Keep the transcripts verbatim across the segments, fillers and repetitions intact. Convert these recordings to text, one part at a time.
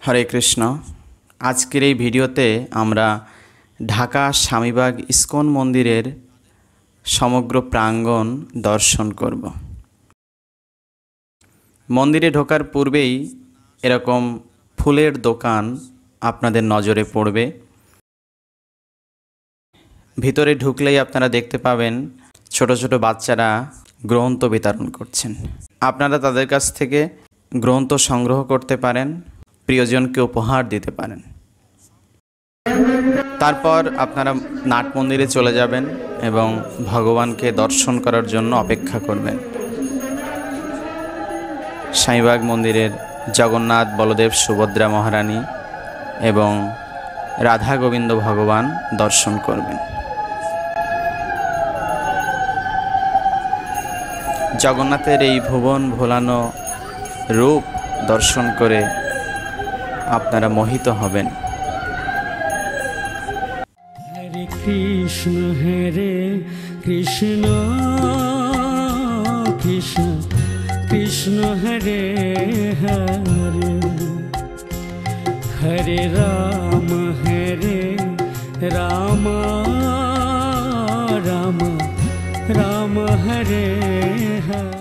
हरे कृष्ण। आजकेर এই ভিডিওতে আমরা ঢাকা স্বামীবাগ ইসকন মন্দিরের সমগ্র প্রাঙ্গণ দর্শন করব। মন্দিরে ঢোকার পূর্বেই এরকম ফুলের দোকান আপনাদের নজরে পড়বে। ভিতরে ঢুকলেই আপনারা দেখতে পাবেন ছোট ছোট বাচ্চারা গ্রন্থ বিতরণ করছেন। আপনারা তাদের কাছ থেকে গ্রন্থ সংগ্রহ করতে পারেন, প্রিয়জনকে উপহার দিতে পারেন। তারপর আপনারা নাট মন্দিরে চলে যাবেন এবং ভগবানকে দর্শন করার জন্য অপেক্ষা করবেন। স্বামীবাগ মন্দিরের জগন্নাথ, বলদেব, সুভদ্রা মহারানী এবং রাধা গোবিন্দ ভগবান দর্শন করবেন। জগন্নাথের এই ভুবন ভোলানো রূপ দর্শন করে আপনারা মোহিত হবেন। হরে কৃষ্ণ হরে কৃষ্ণ কৃষ্ণ কৃষ্ণ হরে হরে হরে রাম হরে রাম রাম রাম হরে হরে।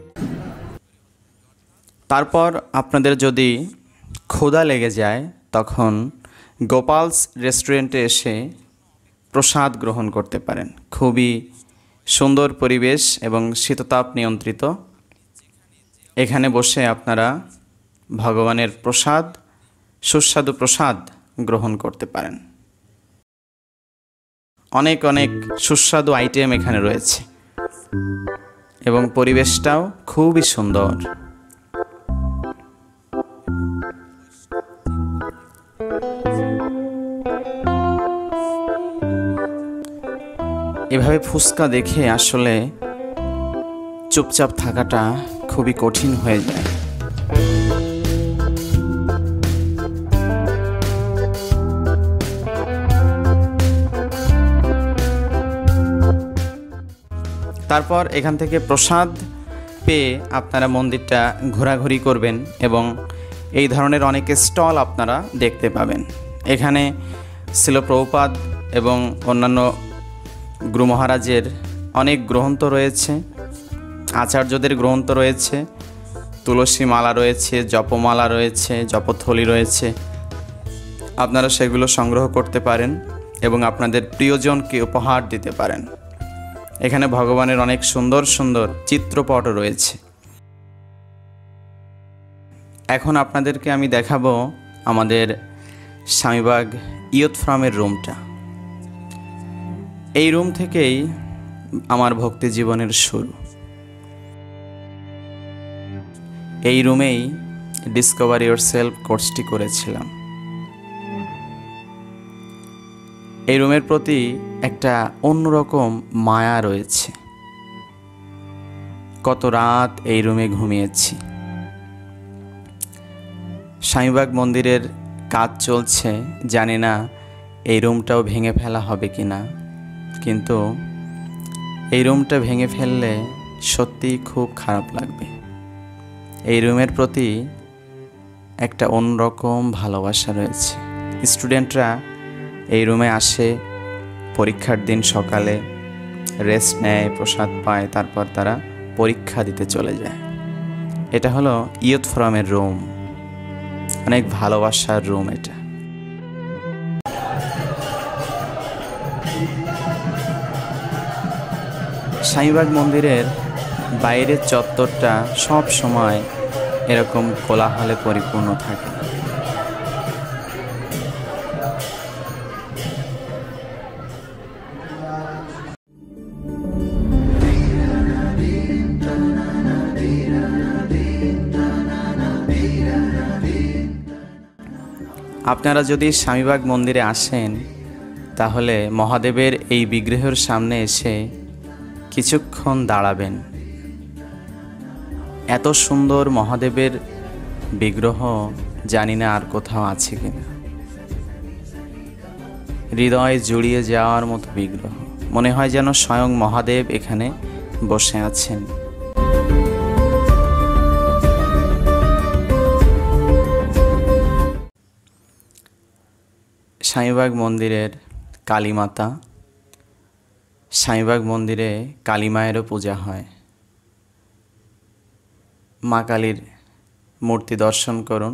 তারপর আপনাদের যদি ক্ষুধা লেগে যায় তখন গোপালস রেস্টুরেন্টে এসে প্রসাদ গ্রহণ করতে পারেন। খুবই সুন্দর পরিবেশ এবং শীততাপ নিয়ন্ত্রিত। এখানে বসে আপনারা ভগবানের প্রসাদ, সুস্বাদু প্রসাদ গ্রহণ করতে পারেন। অনেক অনেক সুস্বাদু আইটেম এখানে রয়েছে এবং পরিবেশটাও খুবই সুন্দর। এভাবে ফুচকা দেখে আসলে চুপচাপ থাকাটা খুবই কঠিন হয়ে যায়। তারপর এখান থেকে প্রসাদ পেয়ে আপনারা মন্দিরটা ঘোরাঘুরি করবেন এবং এই ধরনের অনেক স্টল আপনারা দেখতে পাবেন। এখানে শিল প্রভুপাদ এবং অন্যান্য গুরু মহারাজের অনেক গ্রন্থ রয়েছে, আচার্যদের গ্রন্থ রয়েছে, তুলসী মালা রয়েছে, জপমালা রয়েছে, জপথলি রয়েছে। আপনারা সেগুলো সংগ্রহ করতে পারেন এবং আপনাদের প্রিয়জনকে উপহার দিতে পারেন। এখানে ভগবানের অনেক সুন্দর সুন্দর চিত্রপটও রয়েছে। এখন আপনাদেরকে আমি দেখাবো আমাদের স্বামীবাগ ইয়ুথ ফ্রমের রুমটা। এই রুম থেকেই আমার ভক্তি জীবনের শুরু। এই রুমেই ডিসকভার ইয়োরসেলফ কোর্সটি করেছিলাম। এই রুমের প্রতি একটা অন্যরকম মায়া রয়েছে। কত রাত এই রুমে ঘুমিয়েছি। স্বামীবাগ মন্দিরের কাজ চলছে, জানি না এই রুমটাও ভেঙে ফেলা হবে কি না, কিন্তু এই রুমটা ভেঙে ফেললে সত্যিই খুব খারাপ লাগবে। এই রুমের প্রতি একটা অন্যরকম ভালোবাসা রয়েছে। স্টুডেন্টরা এই রুমে আসে, পরীক্ষার দিন সকালে রেস্ট নেয়, প্রসাদ পায়, তারপর তারা পরীক্ষা দিতে চলে যায়। এটা হলো ইয়ুথ ফোরামের রুম, অনেক ভালোবাসার রুম এটা। স্বামীবাগ মন্দিরের বাইরের চত্বরটা সব সময় এরকম কোলাহলে পরিপূর্ণ থাকে। আপনারা যদি স্বামীবাগ মন্দিরে আসেন তাহলে মহাদেবের এই বিগ্রহের সামনে এসে কিছুক্ষণ দাঁড়াবেন। এত সুন্দর মহাদেবের বিগ্রহ জানি না আর কোথাও আছে কিনা। হৃদয় জুড়িয়ে যাওয়ার মতো বিগ্রহ, মনে হয় যেন স্বয়ং মহাদেব এখানে বসে আছেন। স্বামীবাগ মন্দিরের কালীমাতা। স্বামীবাগ মন্দিরে কালী মায়েরও পূজা হয়। মা কালীর মূর্তি দর্শন করুন।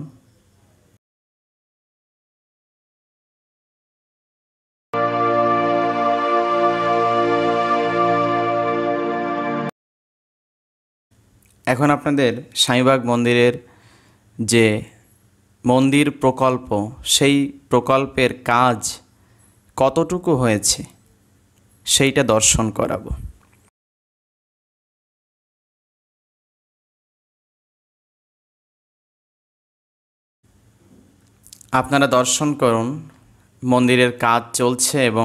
এখন আপনাদের স্বামীবাগ মন্দিরের যে মন্দির প্রকল্প, সেই প্রকল্পের কাজ কতটুকু হয়েছে সেইটা দর্শন করাবো। আপনারা দর্শন করুন, মন্দিরের কাজ চলছে এবং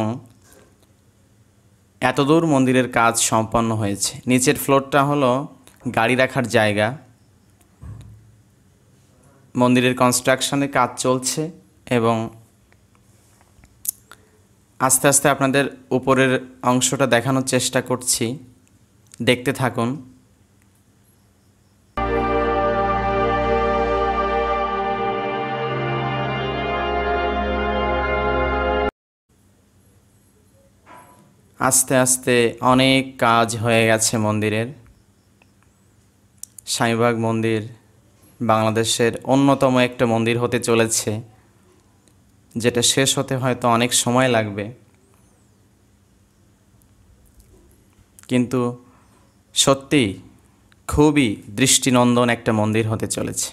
এতদূর মন্দিরের কাজ সম্পন্ন হয়েছে। নিচের ফ্লোরটা হলো গাড়ি রাখার জায়গা। মন্দিরের কনস্ট্রাকশনের কাজ চলছে এবং আস্তে আস্তে আপনাদের উপরের অংশটা দেখানোর চেষ্টা করছি, দেখতে থাকুন। আস্তে আস্তে অনেক কাজ হয়ে গেছে মন্দিরের। স্বামীবাগ মন্দির বাংলাদেশের অন্যতম একটা মন্দির হতে চলেছে, যেটা শেষ হতে হয়তো অনেক সময় লাগবে, কিন্তু সত্যি খুবই দৃষ্টিনন্দন একটা মন্দির হতে চলেছে।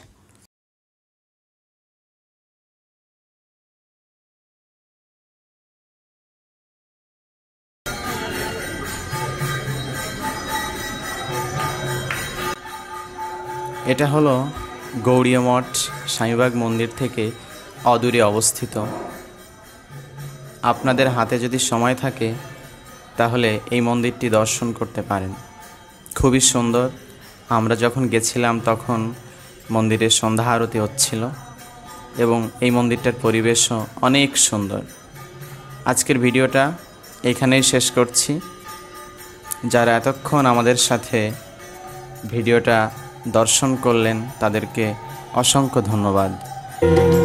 এটা হলো গৌড়ীয় মঠ, স্বামীবাগ মন্দির থেকে অদূরে অবস্থিত। আপনাদের হাতে যদি সময় থাকে তাহলে এই মন্দিরটি দর্শন করতে পারেন। খুবই সুন্দর। আমরা যখন গেছিলাম তখন মন্দিরের সন্ধ্যা আরতি হচ্ছিল এবং এই মন্দিরটার পরিবেশও অনেক সুন্দর। আজকের ভিডিওটা এখানেই শেষ করছি। যারা এতক্ষণ আমাদের সাথে ভিডিওটা দর্শন করলেন তাদেরকে অসংখ্য ধন্যবাদ।